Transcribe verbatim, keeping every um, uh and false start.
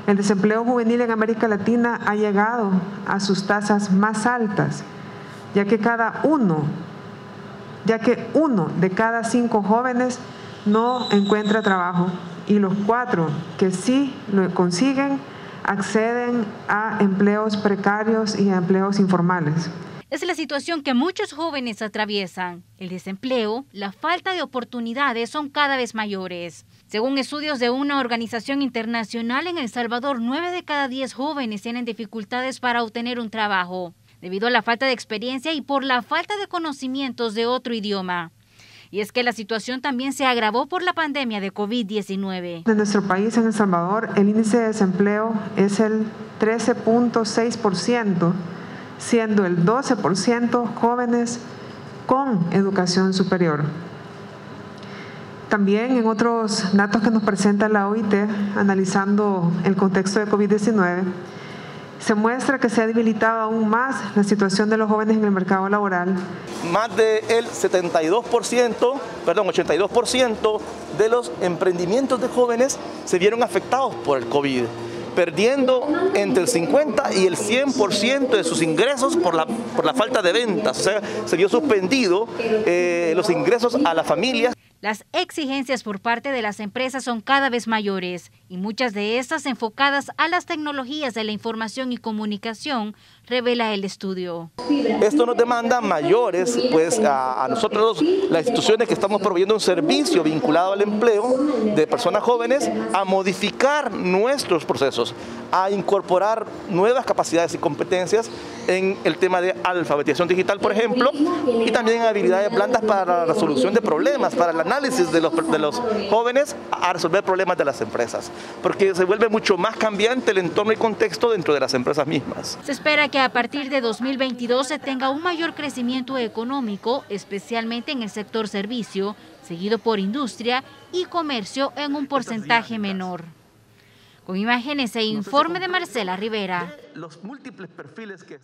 El desempleo juvenil en América Latina ha llegado a sus tasas más altas, ya que cada uno, ya que uno de cada cinco jóvenes no encuentra trabajo y los cuatro que sí lo consiguen acceden a empleos precarios y a empleos informales. Es la situación que muchos jóvenes atraviesan. El desempleo, la falta de oportunidades son cada vez mayores. Según estudios de una organización internacional, en El Salvador, nueve de cada diez jóvenes tienen dificultades para obtener un trabajo, debido a la falta de experiencia y por la falta de conocimientos de otro idioma. Y es que la situación también se agravó por la pandemia de COVID diecinueve. En nuestro país, en El Salvador, el índice de desempleo es el trece punto seis por ciento, siendo el doce por ciento jóvenes con educación superior. También en otros datos que nos presenta la O I T, analizando el contexto de COVID diecinueve, se muestra que se ha debilitado aún más la situación de los jóvenes en el mercado laboral. Más del setenta y dos por ciento, perdón, ochenta y dos por ciento de los emprendimientos de jóvenes se vieron afectados por el COVID, perdiendo entre el cincuenta y el cien por ciento de sus ingresos por la, por la falta de ventas. O sea, se vio suspendido eh, los ingresos a las familias. Las exigencias por parte de las empresas son cada vez mayores y muchas de estas enfocadas a las tecnologías de la información y comunicación, revela el estudio. Esto nos demanda mayores, pues a, a nosotros las instituciones que estamos proveyendo un servicio vinculado al empleo de personas jóvenes, a modificar nuestros procesos, a incorporar nuevas capacidades y competencias en el tema de alfabetización digital, por ejemplo, y también habilidades blandas para la resolución de problemas, para el análisis de los, de los jóvenes a resolver problemas de las empresas, porque se vuelve mucho más cambiante el entorno y contexto dentro de las empresas mismas. Se espera que a partir de dos mil veintidós se tenga un mayor crecimiento económico, especialmente en el sector servicio, seguido por industria y comercio en un porcentaje menor. Con imágenes e informe de Marcela Rivera. Los múltiples perfiles que